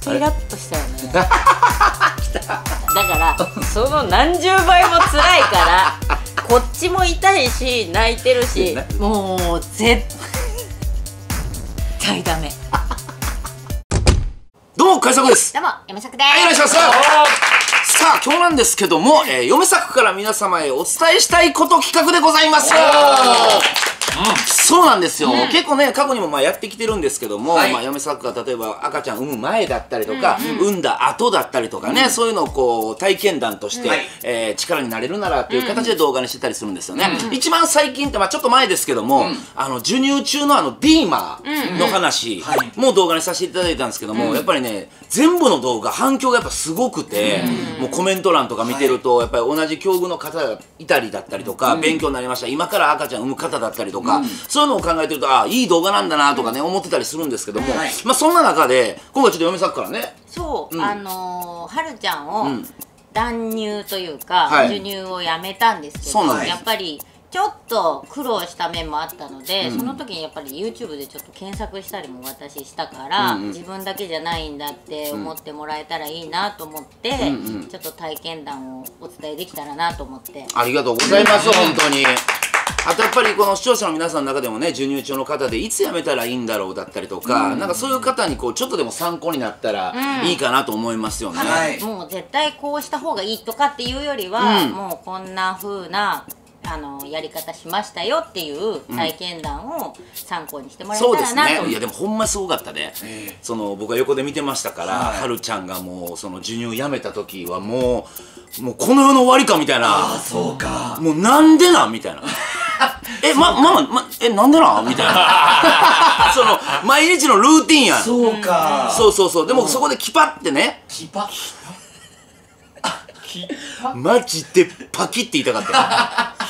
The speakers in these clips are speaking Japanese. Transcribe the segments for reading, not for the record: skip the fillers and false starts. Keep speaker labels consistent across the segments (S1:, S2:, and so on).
S1: とイラッとしたよね。だからその何十倍も辛いからこっちも痛いし泣いてるし、もう絶対ダメ。
S2: どうも海作です。
S1: どうも嫁作です。
S2: はい、お願いします。さあ今日なんですけども、嫁作から皆様へお伝えしたいこと企画でございます。そうなんですよ、結構ね過去にもやってきてるんですけども、嫁作が例えば赤ちゃん産む前だったりとか、産んだ後だったりとかね、そういうのをこう体験談として、力になれるならっていう形で動画にしてたりするんですよね。一番最近ってちょっと前ですけども、授乳中のビーマーの話も動画にさせていただいたんですけども、やっぱりね全部の動画反響がやっぱすごくて、もうコメント欄とか見てるとやっぱり同じ境遇の方がいたりだったりとか、勉強になりました、今から赤ちゃん産む方だったりとか、そういうのを考えてると、いい動画なんだなとかね思ってたりするんですけども、そんな中で今回ちょっと嫁作からね、
S1: そう、はるちゃんを断乳というか、授乳をやめたんですけど、やっぱりちょっと苦労した面もあったので、その時にやっぱり YouTube でちょっと検索したりも私したから、自分だけじゃないんだって思ってもらえたらいいなと思って、ちょっと体験談をお伝えできたらなと思って。
S2: ありがとうございます、本当に。あとやっぱりこの視聴者の皆さんの中でもね、授乳中の方でいつやめたらいいんだろうだったりとか、なんかそういう方にこうちょっとでも参考になったらいいかなと思いますよね。
S1: もう絶対こうした方がいいとかっていうよりは、もうこんな風なやり方しましたよっていう体験談を参考にしてもらえたらなと。そうですね。
S2: いやでもほんますごかったね。僕は横で見てましたから、はるちゃんがもうその授乳やめた時はもうこの世の終わりかみたいな。
S3: そうか。
S2: もうなんでなんみたいな。ママなんでなんみたいな。その毎日のルーティンやん。
S3: そうか。
S2: そうでもそこでキパってね。
S3: キパ。
S2: マジでパキって言いたかった。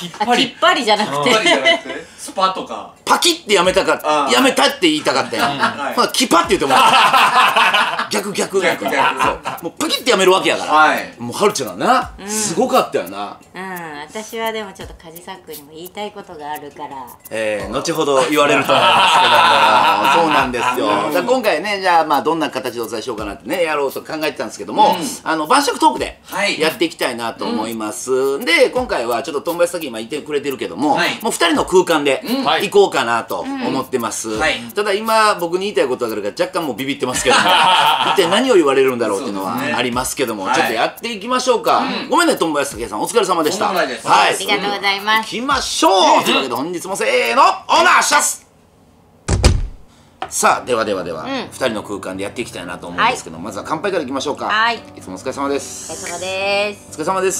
S1: きっぱりじゃなくて
S3: スパとか
S2: パキってやめたって言いたかったやん。キパって言っても逆もうパキってやめるわけやから、もうはるちゃんがなすごかったよな。
S1: 私はでもちょっとカジサックにも言いたいことがあるから、
S2: 後ほど言われると思いますけども、そうなんですよ。今回ね、じゃあどんな形でお伝えしようかなってねやろうと考えてたんですけども、晩酌トークでやっていきたいなと思います。で今回はちょっと友達先今いてくれてるけども、もう2人の空間で行こうかなと思ってます。ただ今僕に言いたいことがあるから若干もうビビってますけども、一体何を言われるんだろうっていうのはありますけども、ちょっとやっていきましょうか。ごめんね友達先さん、お疲れ様でした。
S1: ありがとうございます。
S2: 行きましょう。というわけで本日もせーのオナーシャス。さあでは2人の空間でやっていきたいなと思うんですけど、まずは乾杯からいきましょうか。いつもお疲れ様です。
S1: お疲れ様です。
S2: お疲れ様です。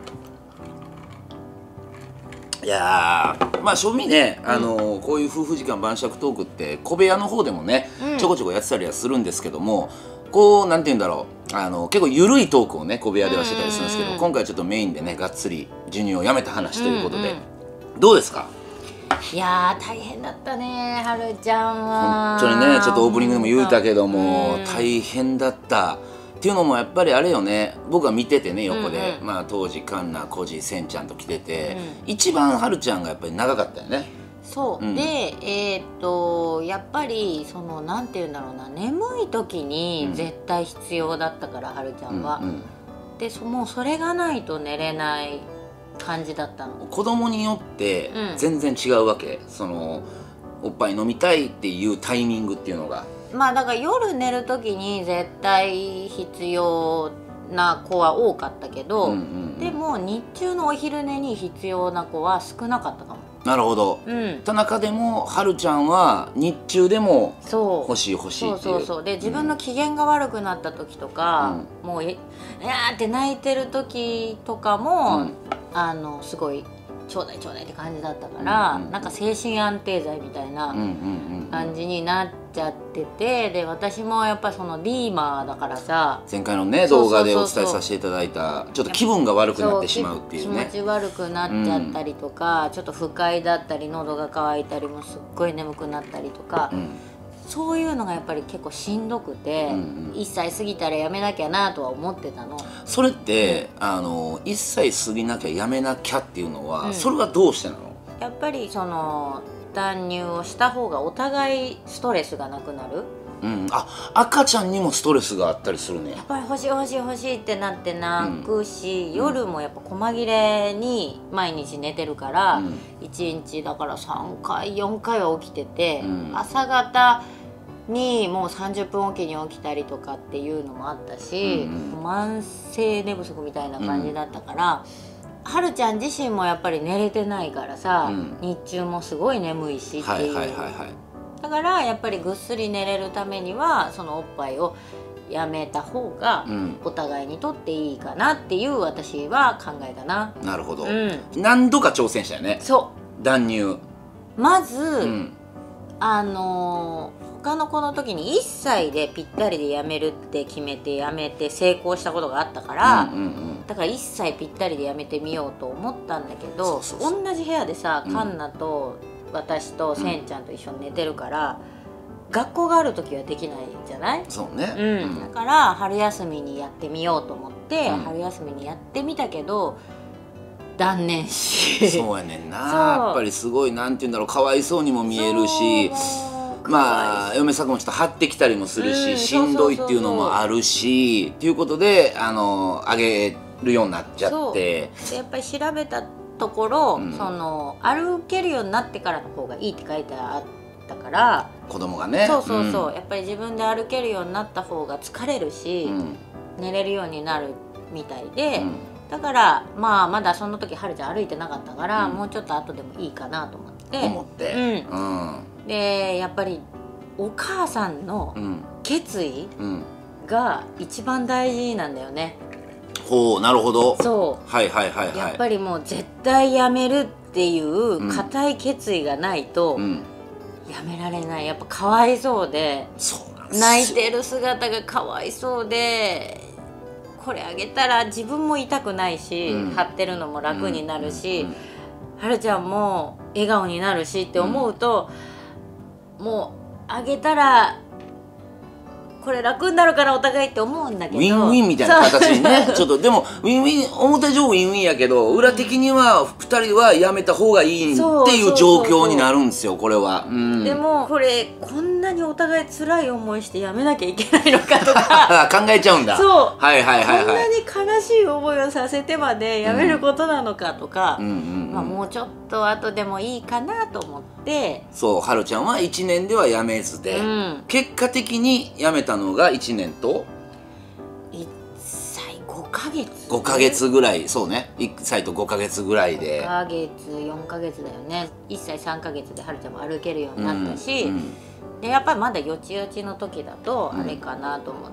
S2: いや正味ね、こういう夫婦時間晩酌トークって小部屋の方でもね、ちょこちょこやってたりはするんですけども、こうなんて言うんだろう、結構ゆるいトークをね小部屋ではしてたりするんですけど、今回ちょっとメインでねがっつり授乳をやめた話ということで、どうですか？
S1: いやー大変だったね、はるちゃんは。
S2: 本当にね、ちょっとオープニングでも言うたけども、大変だったっていうのもやっぱりあれよね、僕は見ててね横で、当時カンナ、コジ、センちゃんと来てて、一番はるちゃんがやっぱり長かったよね。
S1: そうで、やっぱりそのなんていうんだろうな、眠い時に絶対必要だったから、はるちゃんは。でもうそれがないと寝れない感じだったの。
S2: 子供によって全然違うわけ、そのおっぱい飲みたいっていうタイミングっていうのが。
S1: だから夜寝る時に絶対必要な子は多かったけど、でも日中のお昼寝に必要な子は少なかったかも。
S2: なるほど。田中でもはるちゃんは日中でも欲しいっていう。
S1: そうで自分の機嫌が悪くなった時とか、もういやーって泣いてる時とかも、すごいちょうだいちょうだいって感じだったから、なんか精神安定剤みたいな感じになっちゃってて、で私もやっぱりそのビーマーだからさ、
S2: 前回のね動画でお伝えさせていただいた、ちょっと気分が悪くなってしまうっていうね、
S1: 気持ち悪くなっちゃったりとか、ちょっと不快だったり喉が渇いたりもすっごい眠くなったりとか、そういうのがやっぱり結構しんどくて、1歳過ぎたらやめなきゃなとは思ってたの。
S2: それって、1歳過ぎなきゃやめなきゃっていうのは、それはどうしてなの？
S1: やっぱりその断乳をした方がお互いストレスがなくなる。
S2: 赤ちゃんにもストレスがあったりするね。
S1: やっぱり欲しい欲しい欲しいってなって泣くし、夜もやっぱ細切れに毎日寝てるから、1日だから3回4回は起きてて、朝方にもう30分おきに起きたりとかっていうのもあったし、慢性寝不足みたいな感じだったから、はるちゃん自身もやっぱり寝れてないからさ、日中もすごい眠いしっていう。だからやっぱりぐっすり寝れるためにはそのおっぱいをやめた方がお互いにとっていいかなっていう私は考えだな。
S2: なるほど。何度か挑戦したよね。断乳。
S1: まず、他の子の時に1歳でぴったりでやめるって決めてやめて成功したことがあったから、だから1歳ぴったりでやめてみようと思ったんだけど、同じ部屋でさ、カンナと私とせんちゃんと一緒に寝てるから、学校がある時はできないじゃない？
S2: そうね。
S1: だから春休みにやってみようと思って、春休みにやってみたけど断念し。
S2: そうやねんな。やっぱりすごいなんて言うんだろう、かわいそうにも見えるし、まあ嫁さんもちょっと張ってきたりもするし、しんどいっていうのもあるしっていうことであげるようになっちゃって。
S1: でやっぱり調べたところ、その歩けるようになってからの方がいいって書いてあったから、
S2: 子供がね。
S1: やっぱり自分で歩けるようになった方が疲れるし、寝れるようになるみたいで、だからまあまだその時はるちゃん歩いてなかったから、もうちょっと後でもいいかなと思って。でやっぱりお母さんの決意が一番大事なんだよね。
S2: ほう、なるほど。
S1: やっぱりもう絶対やめるっていう固い決意がないとやめられない。やっぱかわいそうで、泣いてる姿がかわいそうで、これあげたら自分も痛くないし、張ってるのも楽になるし、はるちゃんも笑顔になるしって思うと、もうあげたらこれ楽になるからお互いって思うんだけど、
S2: ウィンウィンみたいな形にね。ちょっとでもウィンウィン、表上ウィンウィンやけど裏的には2人はやめた方がいいっていう状況になるんですよ、これは。
S1: でもこれこんなにお互い辛い思いしてやめなきゃいけないのかとか
S2: 考えちゃうんだ。
S1: こんなに悲しい思いをさせてまでやめることなのかとか、もうちょっと後でもいいかなと思って。
S2: そう、はるちゃんは1年ではやめずで、結果的にやめたのが1年と
S1: 1歳5ヶ月
S2: 5ヶ月ぐらい。そうね、1歳と5ヶ月ぐらいで、5
S1: ヶ月4ヶ月だよね。1歳3ヶ月ではるちゃんも歩けるようになったし、でやっぱりまだよちよちの時だとあれかなと思って、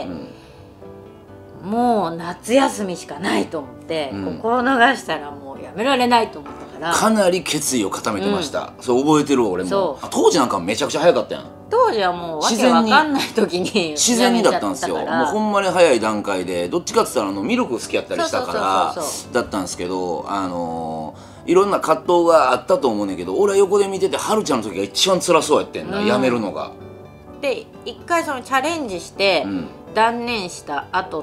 S1: もう夏休みしかないと思って、心逃したらもうやめられないと思ったから、
S2: かなり決意を固めてました。そう覚えてるわ俺も。当時なんかめちゃくちゃ早かったやん。
S1: 当時はもうわけわかんない時に
S2: 自然にだったんですよ。もうほんまに早い段階で、どっちかって言ったらミルク好きやったりしたからだったんですけど、いろんな葛藤があったと思うねんけど、俺は横で見ててはるちゃんの時が一番辛そうやってんな、やめるのが。
S1: で一回そのチャレンジして断念した後って、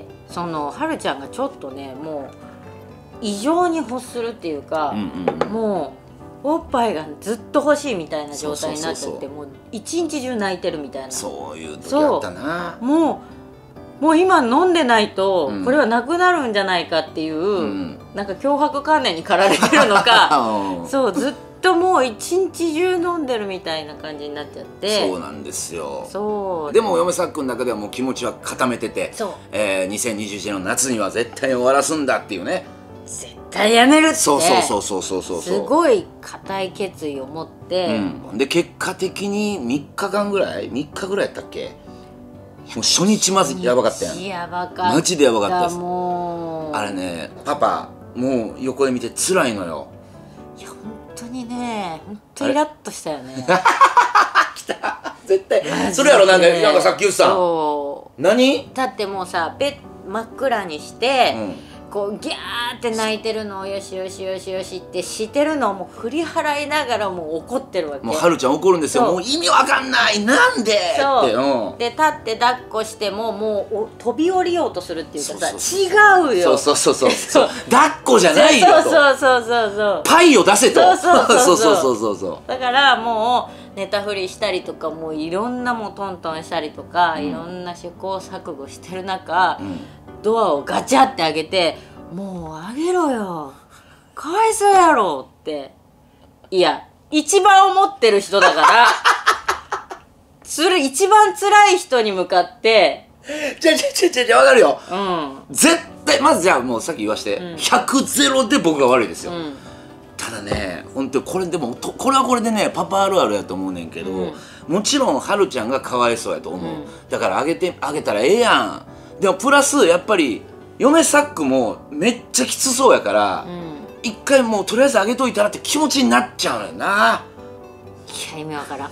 S1: そのはるちゃんがちょっとね、もう異常に欲するっていうか、もうおっぱいがずっと欲しいみたいな状態になっちゃって、もう一日中泣いてるみたいな。
S2: そういう時あったな。
S1: もう今飲んでないとこれはなくなるんじゃないかっていう、なんか脅迫観念に駆られてるのかそう、ずっともう一日中飲んでるみたいな感じになっちゃって。
S2: そうなんですよ。でも嫁さんくんの中ではもう気持ちは固めてて、2021年の夏には絶対終わらすんだっていうね、
S1: 絶対やめるって、すごい固い決意を持って、
S2: で結果的に3日ぐらいやったっけ。もう初日まずやばかったやん。
S1: やばかった、
S2: マジでやばかったです。
S1: もう
S2: あれね、パパもう横で見て辛いのよ。
S1: いや本当にね、本当イラッとしたよね
S2: 来た絶対それやろ。なんかさっき言ってた何
S1: だってもうさ、真っ暗にして、 こうギャーって泣いてるのをよしよしよしよしってしてるのをもう振り払いながらもう怒ってるわけ。
S2: もうはるちゃん怒るんですよ。もう意味わかんないなんでって。
S1: で立って抱っこしてももう飛び降りようとするっていうかさ、違うよ。
S2: そう抱っこじゃないよと。
S1: そう
S2: パイを出せと。
S1: そうだからもう寝たふりしたりとか、もういろんなもうトントンしたりとか、いろんな試行錯誤してる中、ドアをガチャって開けて「もうあげろよ、かわいそうやろ」って、いや一番思ってる人だから一番辛い人に向かって
S2: わかるよ。絶対まずじゃあもうさっき言わして、100-0で僕が悪いですよ。ただね、本当にこれでもこれはこれでねパパあるあるやと思うねんけど、もちろんはるちゃんがかわいそうやと思う。だからあげたらええやん。でもプラスやっぱり嫁サックもめっちゃきつそうやから、一回もうとりあえずあげといたらって気持ちになっちゃうのよな。
S1: いや意味わからんい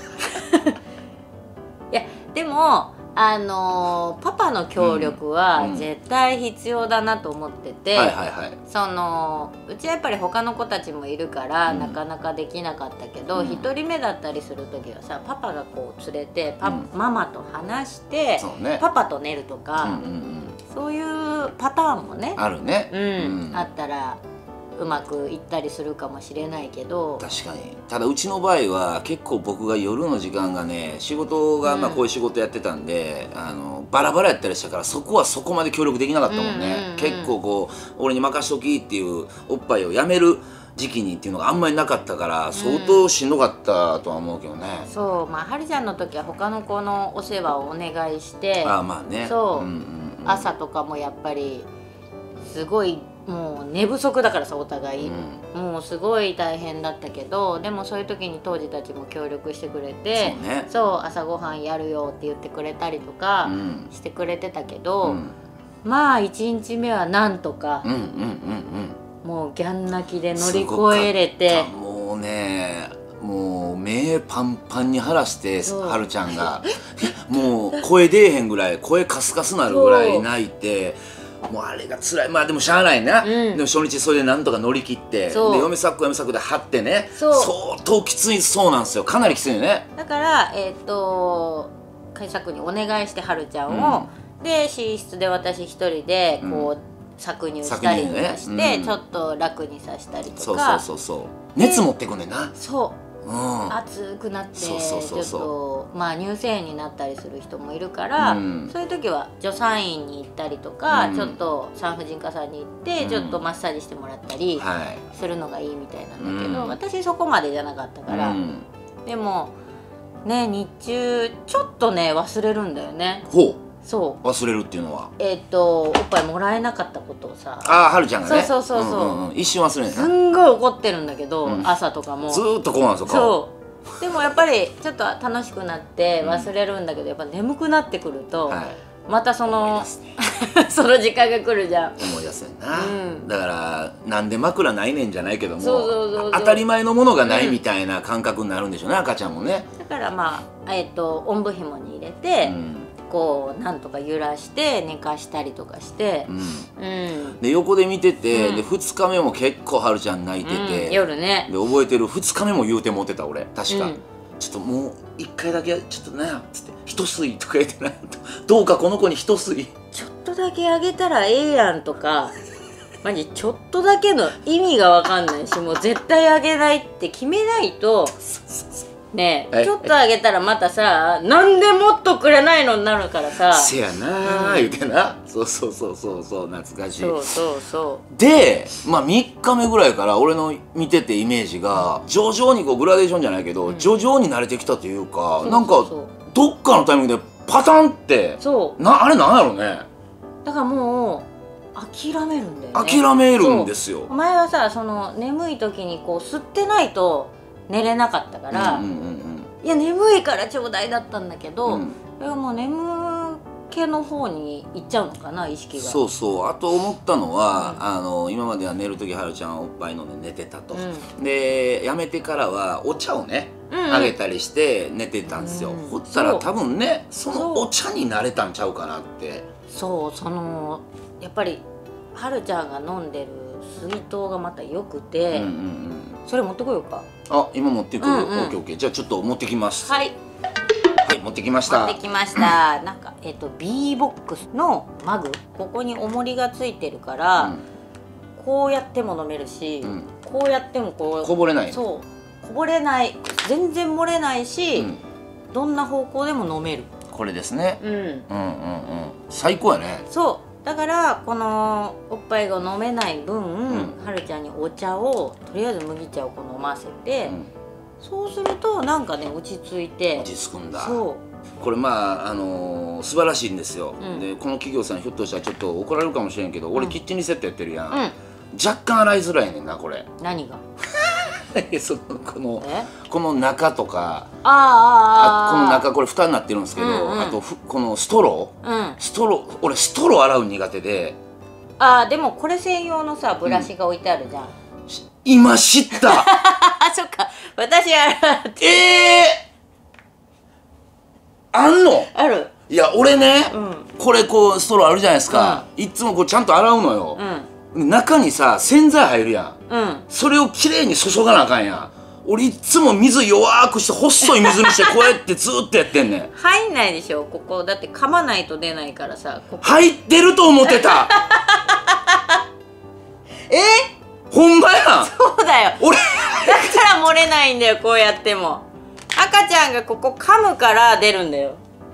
S1: やでもパパの協力は絶対必要だなと思ってて、うちはやっぱり他の子たちもいるからなかなかできなかったけど、1人目だったりする時はさ、パパがこう連れてママと話してパパと寝るとか、そういうパターンもね
S2: あるね、
S1: あったらうまくいったりするかもしれないけど。
S2: 確かに。ただうちの場合は結構僕が夜の時間がね、仕事がこういう仕事やってたんで、バラバラやったりしたから、そこはそこまで協力できなかったもんね。結構こう俺に任しときっていうおっぱいをやめる時期にっていうのがあんまりなかったから、相当しんどかったとは思うけどね。
S1: そう、まあはるちゃんの時は他の子のお世話をお願いして、
S2: まあね、
S1: 朝とかもやっぱりすごいもう寝不足だからさ、お互い、もうすごい大変だったけど、でもそういう時に当時たちも協力してくれて、そう朝ごはんやるよって言ってくれたりとかしてくれてたけど、まあ1日目はなんとかもうギャン泣きで乗り越えれて、
S2: もうね、もう目パンパンに晴らしてはるちゃんがもう声出えへんぐらい、声カスカスなるぐらい泣いて。もうあれが辛い。まあでもしゃあないな、でも初日それでなんとか乗り切って、で嫁サックで張ってね、相当きついそうなんですよ。かなりきついよね。
S1: だから会社にお願いしてはるちゃんを、で寝室で私一人でこう搾乳したりとかして、ちょっと楽にさしたりとか。
S2: 熱持ってくんねんな。
S1: 熱くなってちょっとまあ乳腺炎になったりする人もいるから、そういう時は助産院に行ったりとか、ちょっと産婦人科さんに行ってちょっとマッサージしてもらったりするのがいいみたいなんだけど、私そこまでじゃなかったから。でもね、日中ちょっとね忘れるんだよね。そう
S2: 忘れるっていうのは
S1: おっぱいもらえなかったことをさ、
S2: はるちゃんがね、
S1: そう
S2: 一瞬忘れるんだ。
S1: すんごい怒ってるんだけど、朝とかも
S2: ずーっとこうなんですよ。
S1: そうでもやっぱりちょっと楽しくなって忘れるんだけど、やっぱ眠くなってくるとまたそのその時間が来るじゃん。
S2: 思い出すねんな。だからなんで枕ないねんじゃないけども、当たり前のものがないみたいな感覚になるんでしょうね、赤ちゃんもね。
S1: だからまあおんぶひもに入れて、こうなんとか揺らして寝かしたりとかして、
S2: で横で見てて、で2日目も結構はるちゃん泣いてて、
S1: 夜ね。
S2: で覚えてる、2日目も言うてもってた俺確か。ちょっともう1回だけちょっとなっつって一吸いとか言ってな、どうかこの子に一吸い
S1: ちょっとだけあげたらええやんとか、マジちょっとだけの意味が分かんないし、もう絶対あげないって決めないとねえ、ちょっとあげたらまたさ、なんでもっとくれないのになるからさ。
S2: せやな言うてな。そう懐かしい。でまあ3日目ぐらいから俺の見ててイメージが徐々にこうグラデーションじゃないけど、徐々に慣れてきたというか、なんかどっかのタイミングでパタンってあれなんやろね。
S1: だからもう諦めるんだよね。
S2: 諦めるんですよ。
S1: お前はさ、その眠い時にこう吸ってないと寝れなかったから、いや眠いからちょうだいだったんだけど、それがもう眠気の方に行っちゃうのかな、意識が。
S2: あと思ったのは、今までは寝る時はるちゃんおっぱい飲んで寝てたと、でやめてからはお茶をねあげたりして寝てたんですよ。ほったら多分ね、そのお茶に慣れたんちゃうかなって。
S1: やっぱりはるちゃんが飲んでる水筒がまたよくて、それ持ってこようか。
S2: あ、今持ってくる。オッケーオッケー。じゃあちょっと持ってきます。
S1: はい
S2: はい、持ってきました。
S1: 持ってきました。なんかB ボックスのマグ、ここに重りがついてるから、こうやっても飲めるし、こうやってもこう
S2: こぼれない。
S1: そう、こぼれない、全然漏れないし、どんな方向でも飲める。
S2: これですね。最高やね。
S1: そう。だからこのおっぱいが飲めない分、はるちゃんにお茶をとりあえず麦茶をこう飲ませて、そうするとなんかね落ち着いて。
S2: 落ち着くんだ。
S1: そう。
S2: これまあ素晴らしいんですよ。でこの企業さんひょっとしたらちょっと怒られるかもしれんけど、俺キッチンリセットやってるやん。若干洗いづらいねんなこれ。
S1: 何が？
S2: この中とか、この中これ蓋になってるんですけど、あとこのストロー、俺ストロー洗う苦手で。
S1: でもこれ専用のさブラシが置いてあるじゃん。
S2: 今知った。
S1: そっか、私洗って。
S2: あんの？
S1: ある。
S2: いや俺ね、これこうストローあるじゃないですか。いつもこうちゃんと洗うのよ。中にさ洗剤入るやん、それをきれいに注がなあかんやん。俺いつも水弱くして細い水にしてこうやってずっとやってんねん。
S1: 入んないでしょここ、だって噛まないと出ないからさ。
S2: 入ってると思ってた。ほんまやん。
S1: そうだよ、俺だから漏れないんだよ。こうやっても赤ちゃんがここ噛むから出るんだよ。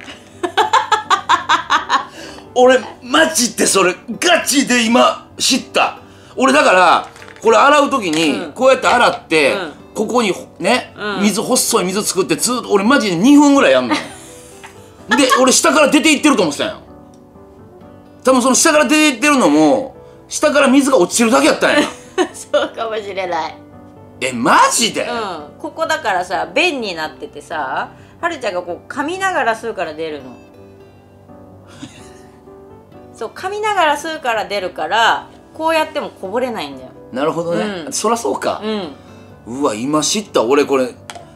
S2: 俺マジでそれガチで今知った。俺だからこれ洗う時にこうやって洗って、ここにね、細い水作ってずっと俺マジで2分ぐらいやんの。で俺下から出ていってると思ってたんよ。多分その下から出ていってるのも下から水が落ちてるだけやったんや。
S1: そうかもしれない。
S2: マジで？
S1: ここだからさ便になっててさ、はるちゃんがこう噛みながら吸うから出るの。そう、噛みながら吸うから出るから、こうやってもこぼれないんだよ。
S2: なるほどね、そらそうか。うわ今知った。俺これ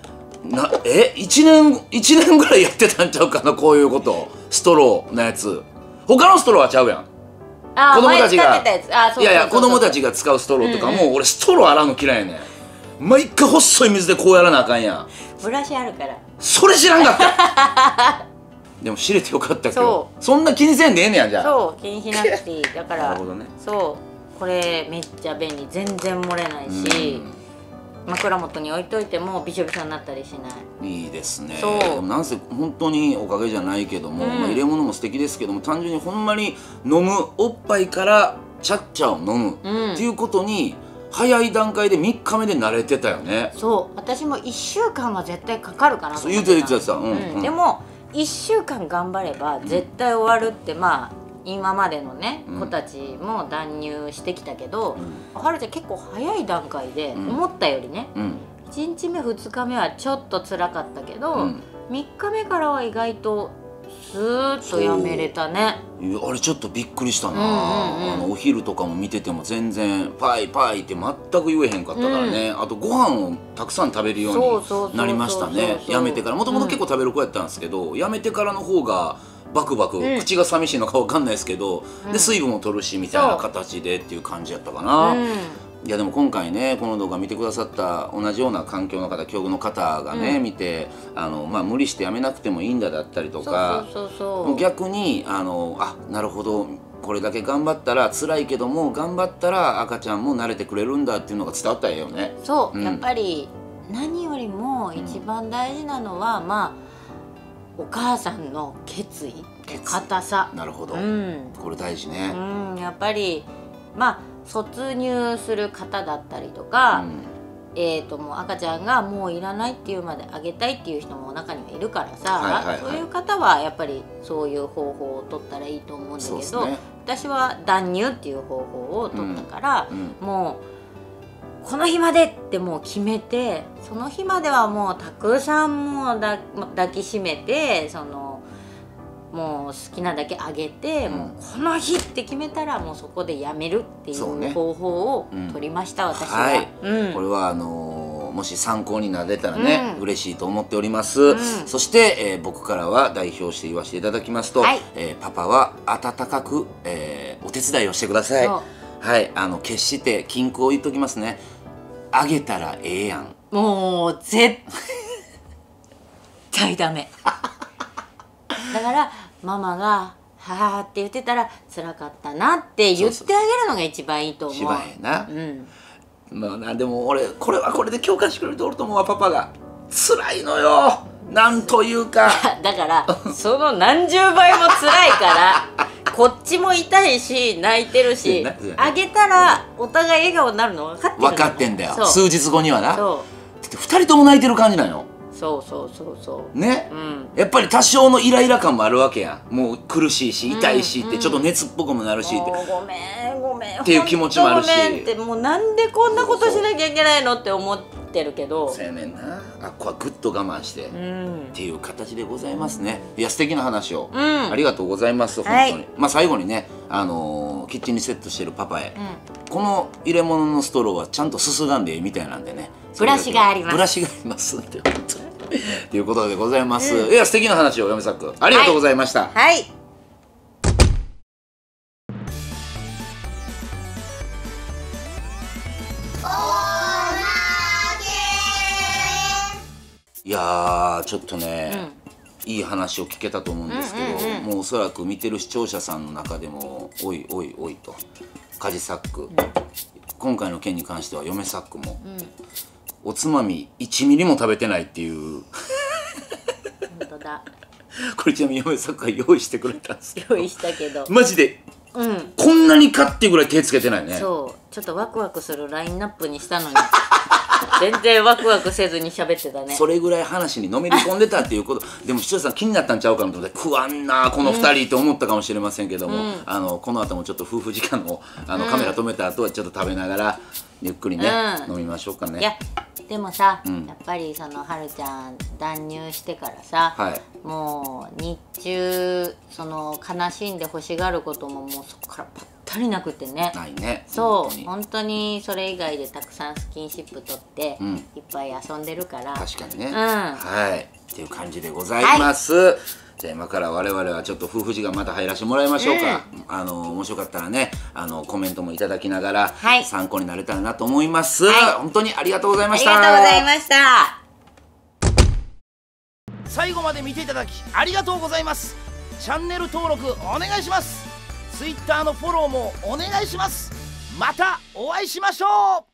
S2: 1年ぐらいやってたんちゃうかな、こういうこと。ストローのやつ、他のストローはちゃうやん。子供たちがいやいや子供たちが使うストローとかも、俺ストロー洗うの嫌いやねん。毎回細い水でこうやらなあかんやん。
S1: ブラシあるから。
S2: それ知らんかった。でも知れてよかったけど、そんな気にせんでええねや。じゃあ
S1: そう気にしなくていい。だから
S2: なるほどね。
S1: そうこれめっちゃ便利、全然漏れないし、枕元に置いといてもびしょびしょになったりしない。
S2: いいですね。でもなんせ本当におかげじゃないけども、入れ物も素敵ですけども、単純にほんまに飲むおっぱいからチャッチャを飲むっていうことに早い段階で3日目で慣れてたよね。
S1: そう私も1週間は絶対かかるかなと思
S2: ってた。言ってた。
S1: でも1週間頑張れば絶対終わるって、まあ今までのね子たちも断乳してきたけど、はるちゃん結構早い段階で思ったよりね、1日目2日目はちょっと辛かったけど、3日目からは意外とスーッとやめれたね。
S2: あれちょっとびっくりしたな。お昼とかも見てても全然パイパイって全く言えへんかったからね。あとご飯をたくさん食べるようになりましたね。やめてから。もともと結構食べる子やったんですけど、やめてからの方がバクバク、口が寂しいのかわかんないですけど、で水分を取るしみたいな形でっていう感じやったかな。いやでも今回ねこの動画見てくださった同じような環境の方、境遇の方がね、見て無理してやめなくてもいいんだだったりとか、逆になるほどこれだけ頑張ったら辛いけども頑張ったら赤ちゃんも慣れてくれるんだっていうのが伝わったらええよね。
S1: そう、やっぱり何よりも一番大事なのは、お母さんの決意、固さ。
S2: なるほど、これ大事ね。
S1: やっぱり卒乳する方だったりとか、もう赤ちゃんがもういらないっていうまであげたいっていう人も中にはいるからさ、そういう方はやっぱりそういう方法を取ったらいいと思うんだけど、私は断乳っていう方法を取ったから、もうこの日までってもう決めて、その日まではもうたくさんもう抱きしめて、もう好きなだけあげて、もうこの日って決めたらもうそこでやめるっていう方法を取りました、私は。
S2: これはもし参考になれたらね、嬉しいと思っております。そして、僕からは代表して言わせていただきますと、パパは温かく、お手伝いをしてください。 はい、決して均衡言っときますね。あげたらええやん。
S1: もう絶対ダメだからママが「はあ」って言ってたら辛かったなって言ってあげるのが一番いいと思う。
S2: 一番ええな。
S1: うん、
S2: まあな、でも俺これはこれで共感してくれるとおると思うわ。パパが辛いのよ、なんというか
S1: だからその何十倍も辛いからこっちも痛いし泣いてるし、あげたらお互い笑顔になるの分かってる
S2: 分かってんだよ。数日後にはな。だって2人とも泣いてる感じなの。
S1: そう
S2: ね、やっぱり多少のイライラ感もあるわけやん。もう苦しいし痛いしって、ちょっと熱っぽくもなるしって、
S1: ごめんごめん
S2: っていう気持ちもあるし、
S1: ごめんって、もうなんでこんなことしなきゃいけないのって思ってるけど、
S2: そうやねんな。あ、ここはぐっと我慢して、っていう形でございますね。いや素敵な話を、ありがとうございます。本当に、まあ最後にね、キッチンにセットしてるパパへ、この入れ物のストローはちゃんとすすがんでみたいなんでね、
S1: ブラシがあります。
S2: ブラシがありますって本当にということでございます。いや素敵な話を嫁さくありがとうございました。
S1: はい。
S2: いやーちょっとね、いい話を聞けたと思うんですけど、もうおそらく見てる視聴者さんの中でもおいおいおいとカジサック、今回の件に関しては嫁サックも、おつまみ1ミリも食べてないっていう
S1: 本当だ。
S2: これちなみに嫁サックが用意してくれたんですけど、
S1: 用意したけど
S2: マジで、こんなにかっていうぐらい手つけてないね。
S1: そう、ちょっとワクワクするラインナップにしたのに全然ワクワクせずに喋ってたね。
S2: それぐらい話にのめり込んでたっていうことでも視聴者さん気になったんちゃうかなと思って、食わんなこの2人って思ったかもしれませんけども、この後もちょっと夫婦時間をカメラ止めた後はちょっと食べながらゆっくりね、飲みましょうかね。
S1: いやでもさ、やっぱりそのはるちゃん断乳してからさ、もう日中その悲しんで欲しがることももうそこからぱったりなくてね。
S2: ないね。
S1: そう本当にそれ以外でたくさんスキンシップ取って、いっぱい遊んでるから。
S2: 確かにね。はいっていう感じでございます。じゃあ今から我々はちょっと夫婦時間また入らせてもらいましょうか。面白かったらね、コメントもいただきながら、参考になれたらなと思います。本当にありがとうございました。
S1: ありがとうございました。
S2: 最後まで見ていただきありがとうございます。チャンネル登録お願いします。Twitter のフォローもお願いします。またお会いしましょう。